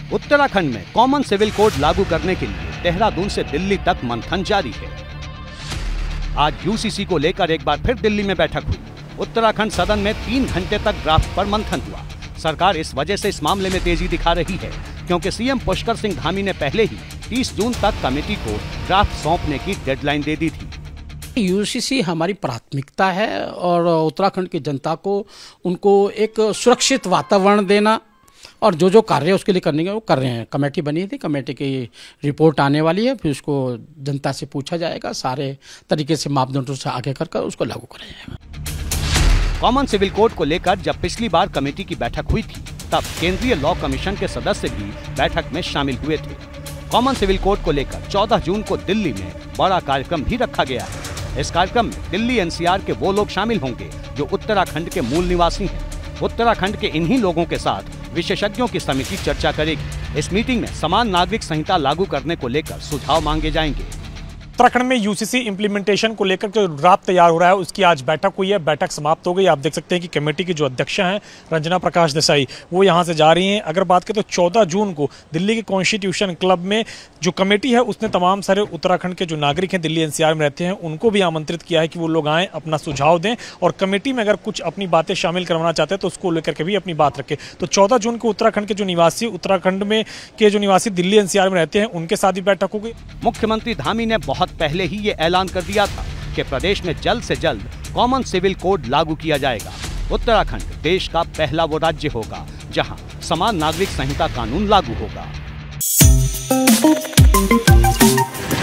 उत्तराखंड में common civil code लागू करने के लिए देहरादून से दिल्ली तक मंथन जारी है। आज यूसीसी को लेकर एक बार फिर दिल्ली में बैठक हुई। उत्तराखंड सदन में 3 घंटे तक ड्राफ्ट पर मंथन हुआ। सरकार इस वजह से इस मामले में तेजी दिखा रही है क्योंकि सीएम पुष्कर सिंह धामी ने पहले ही 30 जून तक कमेटी को ड्राफ्ट सौंपने की डेडलाइन दे दी थी। यूसीसी हमारी प्राथमिकता है और उत्तराखंड की जनता को उनको एक सुरक्षित वातावरण देना और जो जो कार्य उसके लिए करने के वो कर रहे हैं। कमेटी बनी थी, कमेटी की रिपोर्ट आने वाली है, फिर उसको जनता से पूछा जाएगा, सारे तरीके से मापदंडों से आगे कर उसको लागू करा जाएगा। कॉमन सिविल कोड को लेकर जब पिछली बार कमेटी की बैठक हुई थी तब केंद्रीय लॉ कमीशन के सदस्य भी बैठक में शामिल हुए थे। कॉमन सिविल कोड को लेकर 14 जून को दिल्ली में बड़ा कार्यक्रम भी रखा गया है। इस कार्यक्रम में दिल्ली एनसीआर के वो लोग शामिल होंगे जो उत्तराखंड के मूल निवासी हैं। उत्तराखंड के इन्हीं लोगों के साथ विशेषज्ञों की समिति चर्चा करेगी। इस मीटिंग में समान नागरिक संहिता लागू करने को लेकर सुझाव मांगे जाएंगे। उत्तराखंड में यूसीसी इंप्लीमेंटेशन को लेकर जो ड्राफ्ट तैयार हो रहा है उसकी आज बैठक हुई है। बैठक समाप्त हो गई। आप देख सकते हैं कि कमेटी की जो अध्यक्ष हैं रंजना प्रकाश देसाई वो यहां से जा रही हैं। अगर बात करें तो 14 जून को दिल्ली के कॉन्स्टिट्यूशन क्लब में जो कमेटी है उसने तमाम सारे उत्तराखंड के जो नागरिक हैं दिल्ली एनसीआर में रहते हैं उनको भी आमंत्रित किया है कि वो लोग आएँ, अपना सुझाव दें और कमेटी में अगर कुछ अपनी बातें शामिल करवाना चाहते हैं तो उसको लेकर के भी अपनी बात रखें। तो 14 जून को उत्तराखंड के जो निवासी उत्तराखंड में के जो निवासी दिल्ली एनसीआर में रहते हैं उनके साथ भी बैठक होगी। मुख्यमंत्री धामी ने बहुत पहले ही ये ऐलान कर दिया था कि प्रदेश में जल्द से जल्द कॉमन सिविल कोड लागू किया जाएगा। उत्तराखंड देश का पहला वो राज्य होगा जहां समान नागरिक संहिता कानून लागू होगा।